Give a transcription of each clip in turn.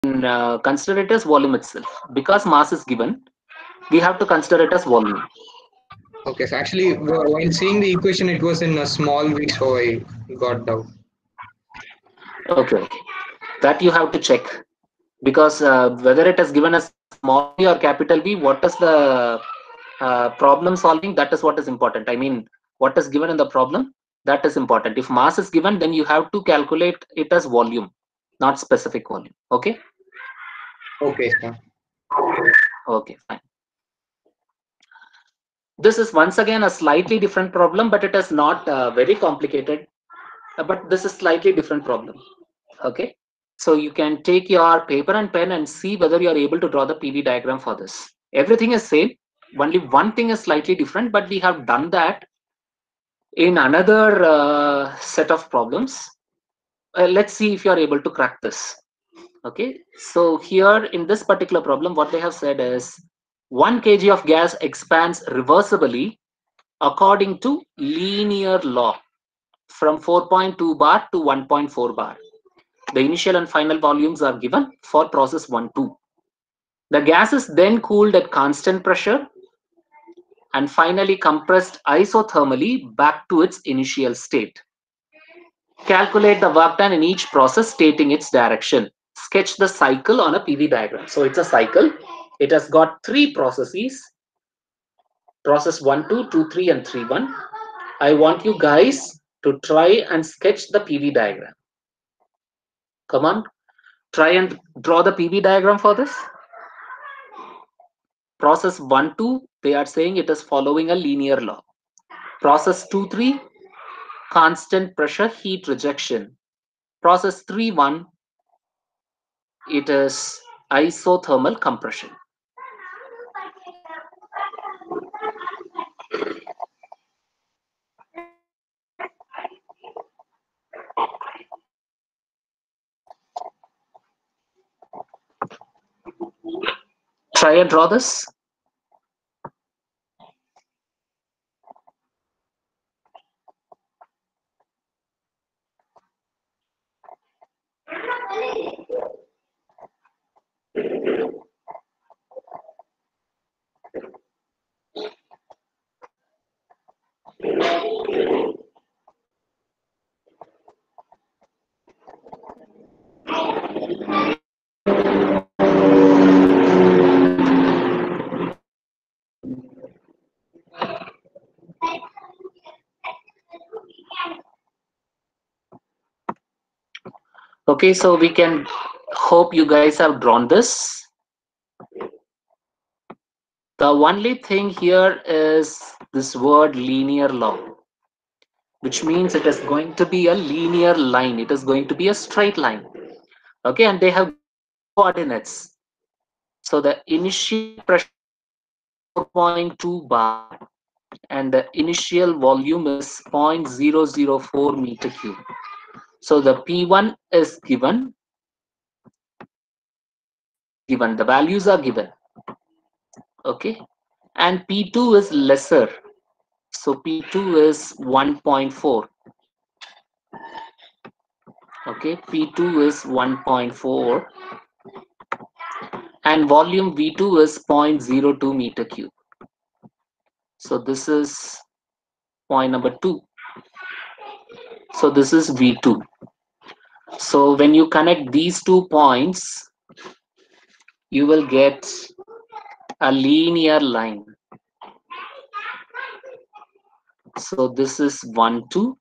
consider it as volume itself. Because mass is given, we have to consider it as volume. Okay, so actually, when seeing the equation, it was in a small v, so I got doubt. Okay, okay. That you have to check, because whether it is given as small v or capital V, what is the problem solving, that is what is important. I mean, what is given in the problem, that is important. If mass is given, then you have to calculate it as volume, not specific volume. Okay. Okay, sir. Okay, fine. This is once again a slightly different problem, but it is not very complicated. But this is slightly different problem. Okay. So you can take your paper and pen and see whether you are able to draw the PV diagram for this. Everything is same. Only one thing is slightly different, but we have done that in another set of problems. Let's see if you are able to crack this. Okay. So here in this particular problem, what they have said is 1 kg of gas expands reversibly according to linear law from 4.2 bar to 1.4 bar. The initial and final volumes are given for process 1, 2. The gas is then cooled at constant pressure and finally compressed isothermally back to its initial state. Calculate the work done in each process stating its direction. Sketch the cycle on a PV diagram. So it's a cycle. It has got 3 processes. Process 1, 2, 2, 3 and 3, 1. I want you guys to try and sketch the PV diagram. Come on. Try and draw the PV diagram for this. Process 1, 2, they are saying it is following a linear law. Process 2, 3, constant pressure heat rejection. Process 3, 1, it is isothermal compression. Try and draw this. Okay, so we can hope you guys have drawn this. The only thing here is this word linear law, which means it is going to be a linear line. It is going to be a straight line. Okay, and they have coordinates. So the initial pressure 4.2 bar and the initial volume is 0.004 meter cube. So the P1 is given, the values are given. Okay, and P2 is lesser. So P2 is 1.4. Okay, P2 is 1.4 and volume V2 is 0.02 meter cube. So this is point number 2. So this is V2. So when you connect these 2 points, you will get a linear line. So this is 1, 2.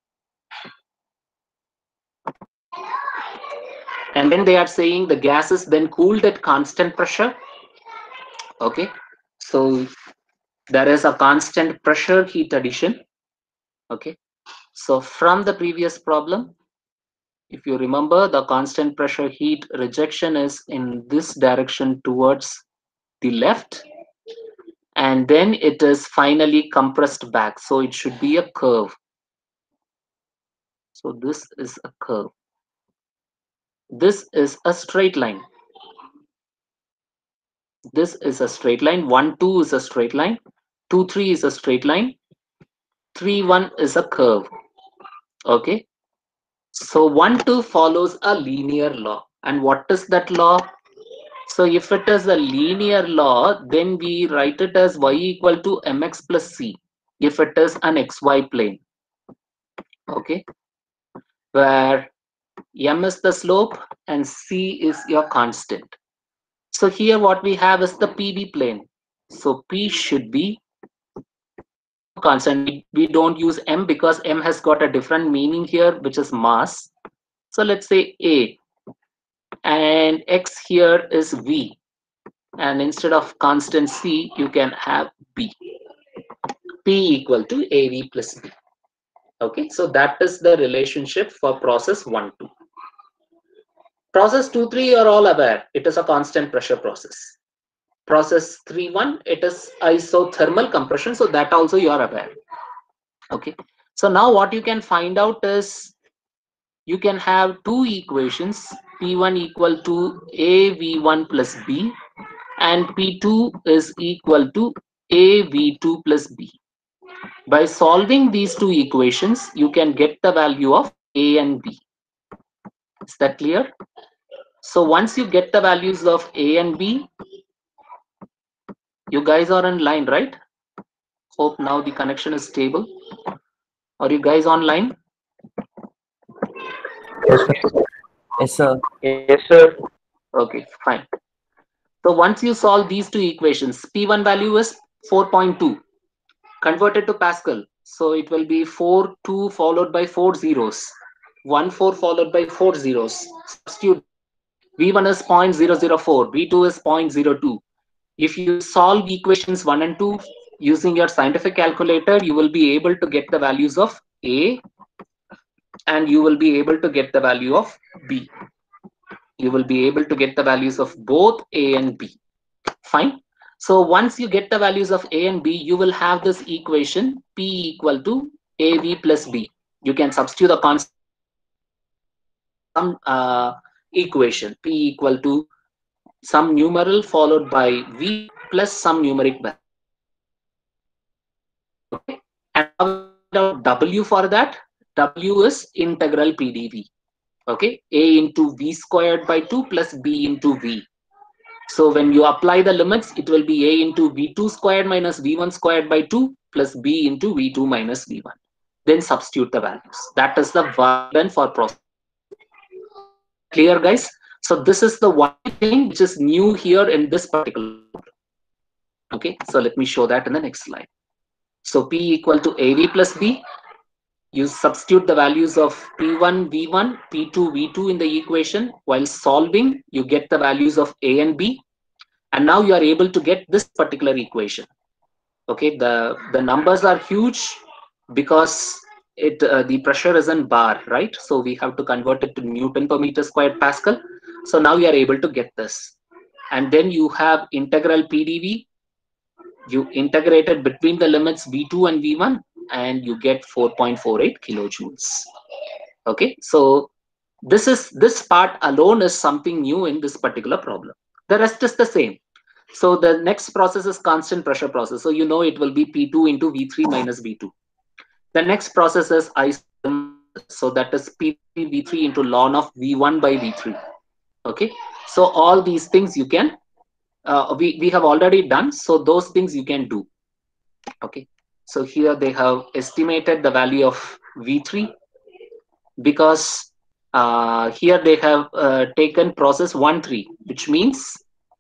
And then they are saying the gas is then cooled at constant pressure. Okay, so there is a constant pressure heat addition. Okay, so from the previous problem, if you remember, the constant pressure heat rejection is in this direction towards the left, and then it is finally compressed back. So it should be a curve. So this is a curve. This is a straight line. This is a straight line. 1, 2 is a straight line. 2, 3 is a straight line. 3, 1 is a curve. Okay. So 1, 2 follows a linear law. And what is that law? So if it is a linear law, then we write it as y equal to mx plus c if it is an xy plane. Okay, where m is the slope and c is your constant. So here what we have is the PV plane. So P should be constant. We don't use M because M has got a different meaning here, which is mass. So let's say A, and X here is V. And instead of constant C, you can have B. P equal to AV plus B. Okay, so that is the relationship for process 1, 2. Process 2, 3, you're all aware. It is a constant pressure process. Process 3, 1, it is isothermal compression. So that also you are aware. Okay, so now what you can find out is you can have two equations, P1 equal to AV1 plus B and P2 is equal to AV2 plus B. By solving these two equations, you can get the value of A and B. Is that clear? So once you get the values of A and B, you guys are in line, right? Hope now the connection is stable. Are you guys online? Yes, sir. Yes, sir. Yes, sir. Okay, fine. So once you solve these two equations, P1 value is 4.2 converted to Pascal. So it will be 4.2 followed by 4 zeros. 1.4 followed by 4 zeros. Substitute V1 is 0.004, V2 is 0.02. If you solve equations 1 and 2 using your scientific calculator, you will be able to get the values of A and you will be able to get the value of B. You will be able to get the values of both A and B. Fine. So once you get the values of A and B, you will have this equation P equal to AV plus B. You can substitute the constant equation P equal to some numeral followed by V plus some numeric value. Okay. And W for that, W is integral PdV. Okay. A into V squared by 2 plus B into V. So when you apply the limits, it will be A into V2 squared minus V1 squared by 2 plus B into V2 minus V1. Then substitute the values. That is the one for process. Clear, guys? So this is the one thing which is new here in this particular. Okay, so let me show that in the next slide. So P equal to AV plus B. You substitute the values of P1, V1, P2, V2 in the equation. While solving, you get the values of A and B. And now you are able to get this particular equation. Okay, the numbers are huge because the pressure is in bar, right? So we have to convert it to Newton per meter squared Pascal. So now you are able to get this. And then you have integral PdV. You integrate it between the limits V2 and V1 and you get 4.48 kilojoules. Okay, so this part alone is something new in this particular problem. The rest is the same. So the next process is constant pressure process. So you know it will be P2 into V3 minus V2. The next process is isothermal. So that is P3 V3 into ln of V1 by V3. Okay. So all these things you can, we have already done. So those things you can do. Okay. So here they have estimated the value of V3 because here they have taken process 1, 3, which means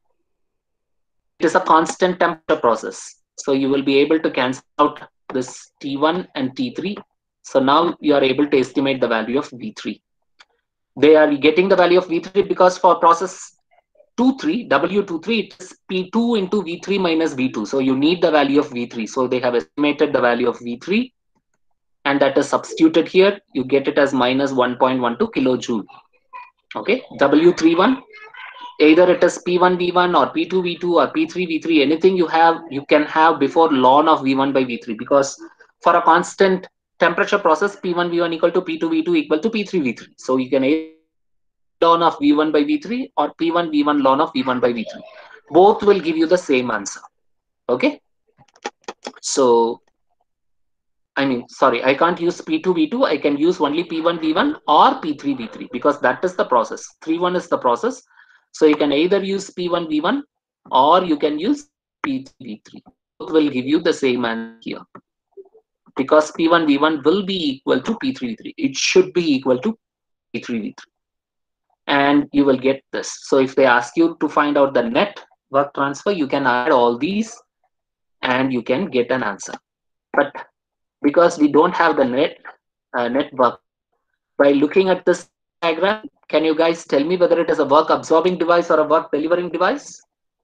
it is a constant temperature process. So you will be able to cancel out this T1 and T3. So now you are able to estimate the value of V3. They are getting the value of V3 because for process 2-3, W23, it is P2 into V3 minus V2. So you need the value of V3. So they have estimated the value of V3 and that is substituted here. You get it as minus 1.12 kilojoule. Okay, W31. Either it is P1 V1 or P2 V2 or P3 V3, anything you have, you can have before ln of V1 by V3 because for a constant temperature process, P1 V1 equal to P2 V2 equal to P3 V3. So you can either ln of V1 by V3 or P1 V1 ln of V1 by V3. Both will give you the same answer. Okay. So I mean, sorry, I can't use P2 V2. I can use only P1 V1 or P3 V3 because that is the process. 3-1 is the process. So you can either use P1 V1 or you can use P3 V3. Both will give you the same answer here because P1 V1 will be equal to P3 V3. It should be equal to P3 V3. And you will get this. So if they ask you to find out the net work transfer, you can add all these and you can get an answer. But because we don't have the net work, by looking at this diagram, can you guys tell me whether it is a work absorbing device or a work delivering device?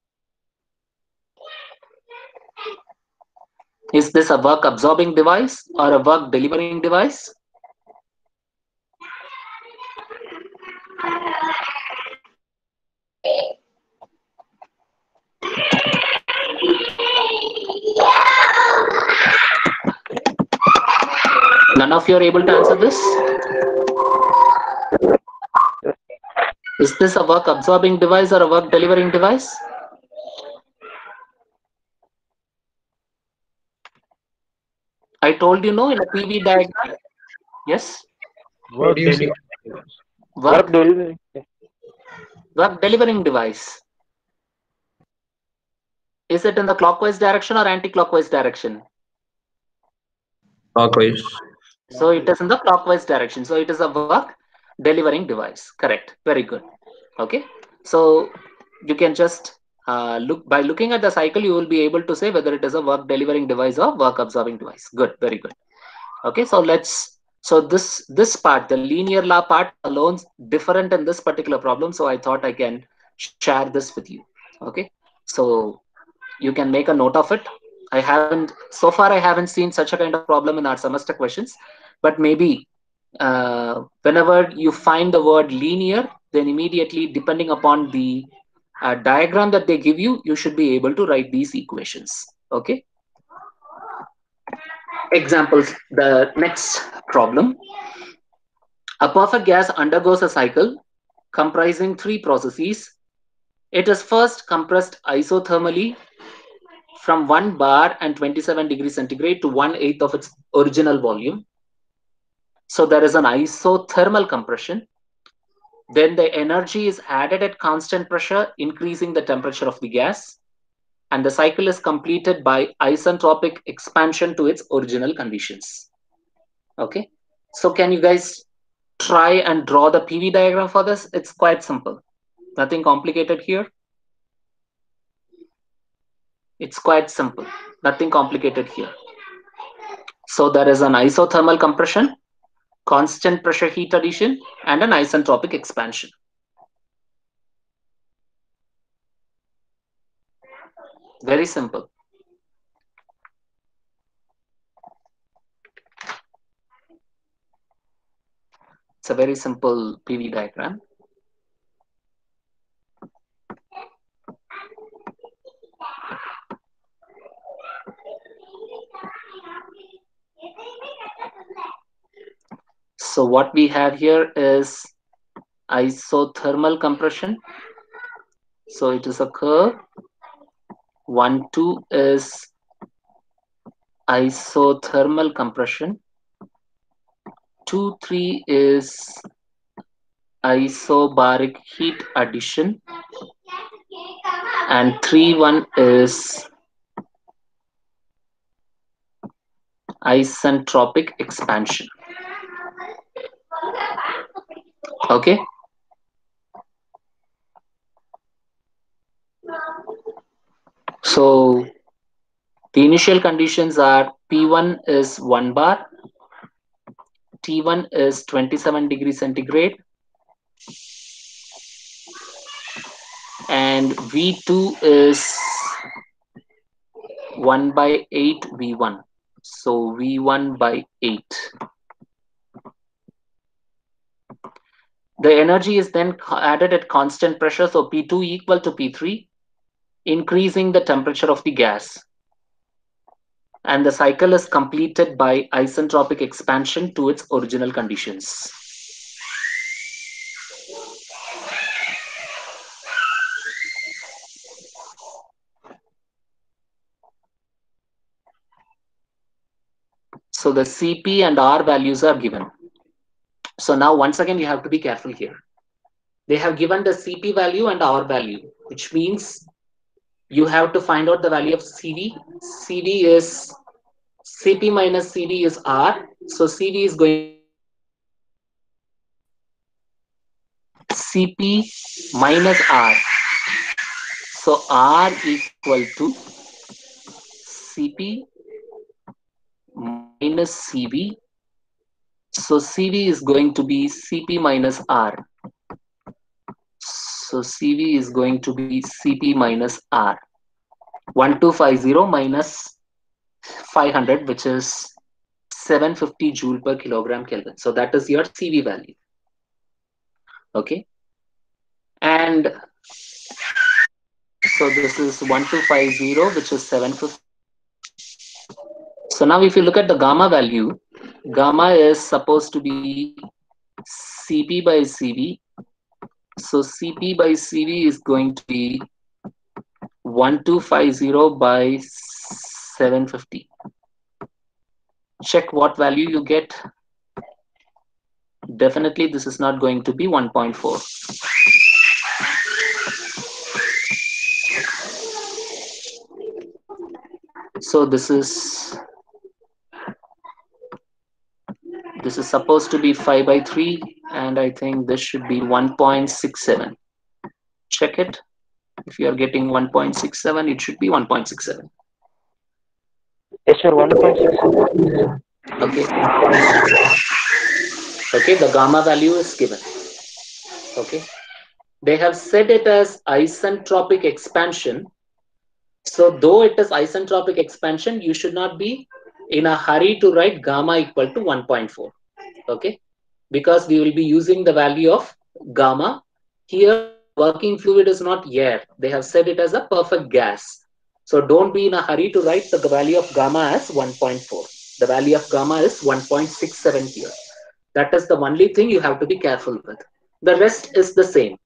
Is this a work absorbing device or a work delivering device? None of you are able to answer this? Is this a work absorbing device or a work delivering device? I told you no in a PV diagram. Yes? What do you say? Work delivering device. Is it in the clockwise direction or anti-clockwise direction? Clockwise. So it is in the clockwise direction. So it is a work delivering device. Correct. Very good. Okay. So you can just by looking at the cycle, you will be able to say whether it is a work delivering device or work absorbing device. Good. Very good. Okay. So this part, the linear law part alone, different in this particular problem. So I thought I can share this with you. Okay. So you can make a note of it. So far I haven't seen such a kind of problem in our semester questions, but maybe whenever you find the word linear, then immediately, depending upon the diagram that they give you, you should be able to write these equations. Okay. Examples. The next problem. A perfect gas undergoes a cycle comprising 3 processes. It is first compressed isothermally from 1 bar and 27 degrees centigrade to 1/8 of its original volume. So there is an isothermal compression. Then the energy is added at constant pressure, increasing the temperature of the gas. And the cycle is completed by isentropic expansion to its original conditions. Okay. So can you guys try and draw the PV diagram for this? It's quite simple. Nothing complicated here. It's quite simple. Nothing complicated here. So there is an isothermal compression, constant pressure heat addition, and an isentropic expansion. Very simple. It's a very simple PV diagram. So what we have here is isothermal compression. So it is a curve. 1, 2 is isothermal compression. 2, 3 is isobaric heat addition. And 3, 1 is isentropic expansion. Okay. So the initial conditions are P1 is 1 bar, T1 is 27 degrees centigrade, and V2 is 1 by 8 V1. So V1 by 8. The energy is then added at constant pressure, so P2 equal to P3, increasing the temperature of the gas. And the cycle is completed by isentropic expansion to its original conditions. So the CP and R values are given. So now once again, you have to be careful here. They have given the CP value and R value, which means you have to find out the value of CV. CV is CP minus CV is R. So CV is going CP minus R. So R equal to CP minus CV. So CV is going to be CP minus R. So CV is going to be CP minus R. 1250 minus 500, which is 750 joule per kilogram Kelvin. So that is your CV value. Okay. And so this is 1250, which is 750. So now if you look at the gamma value, gamma is supposed to be CP by CV. So CP by CV is going to be 1250 by 750. Check what value you get. Definitely this is not going to be 1.4. So this is supposed to be 5 by 3, and I think this should be 1.67. Check it. If you are getting 1.67, it should be 1.67. Yes, sir. 1.6. Okay. Okay, the gamma value is given. Okay. They have said it as isentropic expansion. So though it is isentropic expansion, you should not be in a hurry to write gamma equal to 1.4. Okay. Because we will be using the value of gamma. Here, working fluid is not air. They have said it as a perfect gas. So don't be in a hurry to write the value of gamma as 1.4. The value of gamma is 1.67 here. That is the only thing you have to be careful with. The rest is the same.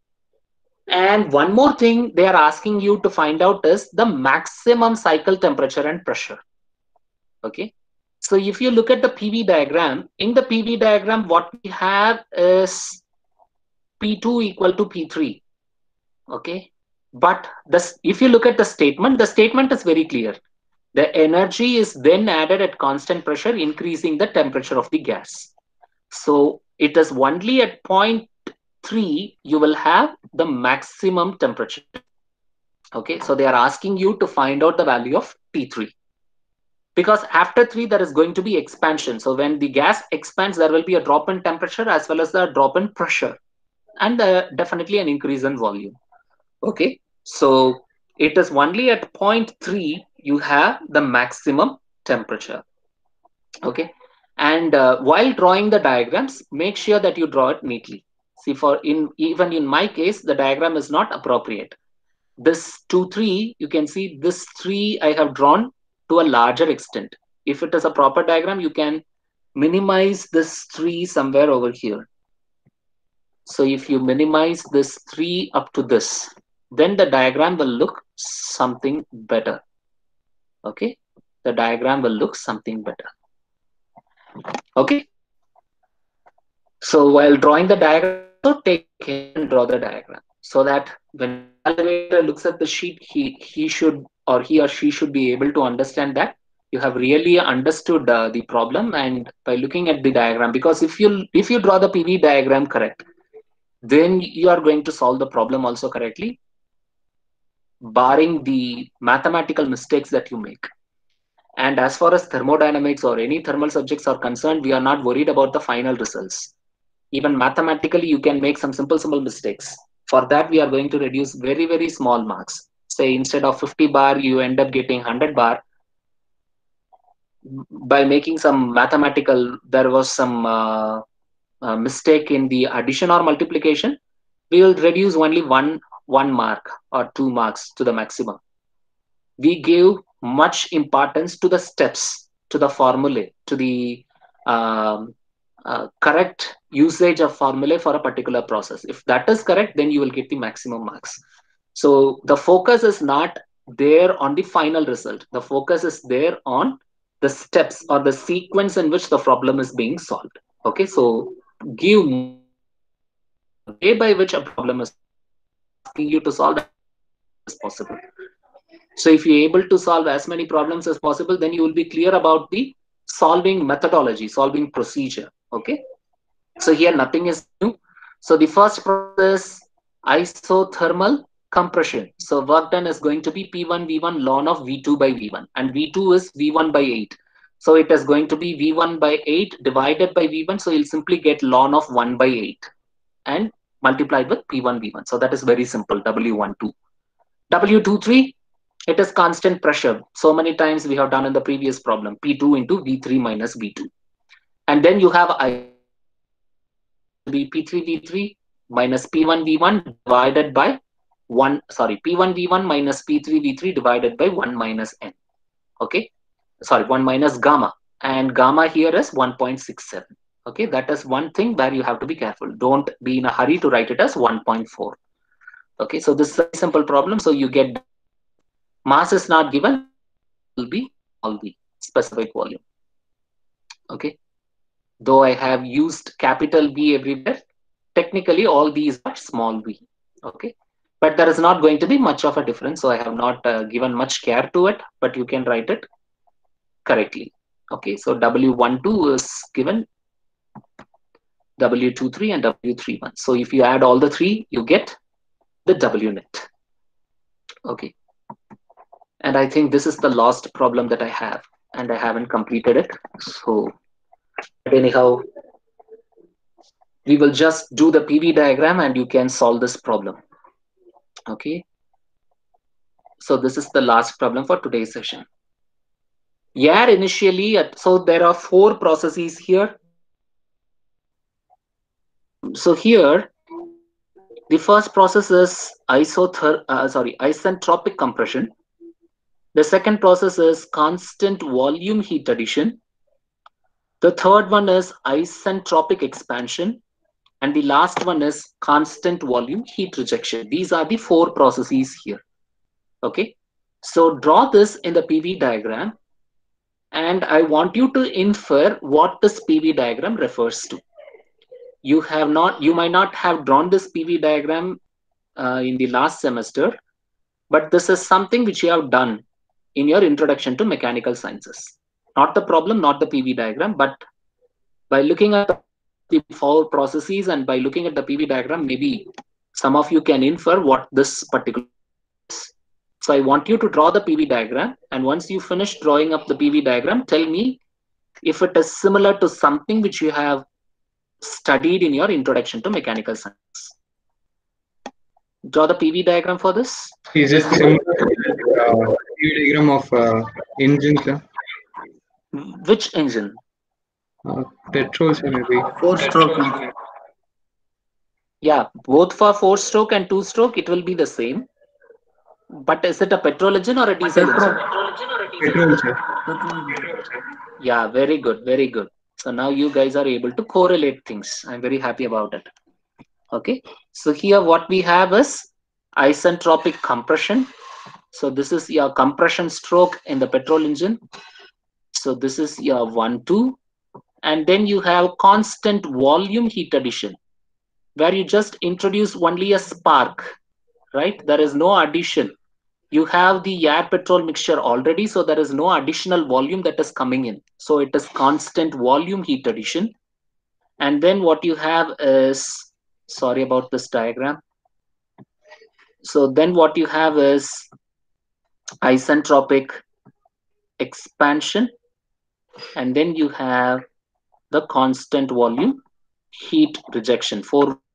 And one more thing they are asking you to find out is the maximum cycle temperature and pressure. Okay. So if you look at the PV diagram, in the PV diagram, what we have is P2 equal to P3. Okay. But if you look at the statement is very clear. The energy is then added at constant pressure, increasing the temperature of the gas. So it is only at point 3 you will have the maximum temperature. Okay, so they are asking you to find out the value of T3, because after 3 there is going to be expansion. So when the gas expands, there will be a drop in temperature as well as a drop in pressure, and definitely an increase in volume. Okay, so it is only at point 3 you have the maximum temperature. Okay, and while drawing the diagrams, make sure that you draw it neatly. See, even in my case, the diagram is not appropriate. This 2, 3, you can see this 3 I have drawn to a larger extent. If it is a proper diagram, you can minimize this 3 somewhere over here. So if you minimize this 3 up to this, then the diagram will look something better. Okay, the diagram will look something better. Okay. So while drawing the diagram, also take care and draw the diagram, so that when evaluator looks at the sheet, he should, or he or she should be able to understand that you have really understood the problem, and by looking at the diagram, because if you draw the PV diagram correct, then you are going to solve the problem also correctly, barring the mathematical mistakes that you make. And as far as thermodynamics or any thermal subjects are concerned, we are not worried about the final results. Even mathematically, you can make some simple mistakes. For that, we are going to reduce very, very small marks. Say instead of 50 bar, you end up getting 100 bar. By making some mathematical, there was some mistake in the addition or multiplication, we will reduce only one mark or 2 marks to the maximum. We give much importance to the steps, to the formulae, to the correct usage of formulae for a particular process. If that is correct, then you will get the maximum marks. So the focus is not there on the final result. The focus is there on the steps or the sequence in which the problem is being solved. Okay, so give the way by which a problem is asking you to solve as possible. So if you're able to solve as many problems as possible, then you will be clear about the solving methodology, solving procedure. Okay, so here nothing is new. So the first process, isothermal compression. So work done is going to be P1 V1 ln of V2 by V1, and V2 is V1 by 8. So it is going to be V1 by 8 divided by V1. So you'll simply get ln of 1 by 8 and multiplied with P1 V1. So that is very simple, W12. W23, it is constant pressure. So many times we have done in the previous problem, P2 into V3 minus V2. And then you have be P3 V3 minus P1 V1 divided by 1, sorry, P1 V1 minus P3 V3 divided by 1 minus N. Okay, sorry, 1 minus gamma. And gamma here is 1.67. Okay, that is one thing where you have to be careful. Don't be in a hurry to write it as 1.4. Okay, so this is a simple problem. So you get mass is not given, will be all the specific volume. Okay, though I have used capital V everywhere, technically all these are small v. Okay, but there is not going to be much of a difference, so I have not given much care to it, but you can write it correctly. Okay, so W12 is given, W23 and W31. So if you add all the three, you get the W net. Okay, and I think this is the last problem that I have, and I haven't completed it. So but anyhow, we will just do the PV diagram and you can solve this problem. Okay, so this is the last problem for today's session. Yeah, initially, so there are 4 processes here. So here, the first process is isentropic compression. The second process is constant volume heat addition. The third one is isentropic expansion. And the last one is constant volume heat rejection. These are the 4 processes here. Okay, so draw this in the PV diagram. And I want you to infer what this PV diagram refers to. You might not have drawn this PV diagram in the last semester, but this is something which you have done in your introduction to mechanical sciences. Not the problem, not the PV diagram, but by looking at the 4 processes and by looking at the PV diagram, maybe some of you can infer what this particular is. So I want you to draw the PV diagram, and once you finish drawing up the PV diagram, tell me if it is similar to something which you have studied in your introduction to mechanical science. Draw the PV diagram for this. Is it similar to the PV diagram of engine, sir? Which engine? Petrol, sir, maybe. 4-stroke. Yeah, both for 4-stroke and 2-stroke, it will be the same. But is it a petrol engine or a diesel engine? Petrol, sir. Yeah, very good, very good. So now you guys are able to correlate things. I'm very happy about it. Okay, so here what we have is isentropic compression. So this is your compression stroke in the petrol engine. So this is your 1, 2. And then you have constant volume heat addition, where you just introduce only a spark, right? There is no addition. You have the air petrol mixture already, so there is no additional volume that is coming in. So it is constant volume heat addition. And then what you have is, sorry about this diagram. So then what you have is isentropic expansion. And then you have the constant volume heat rejection, 4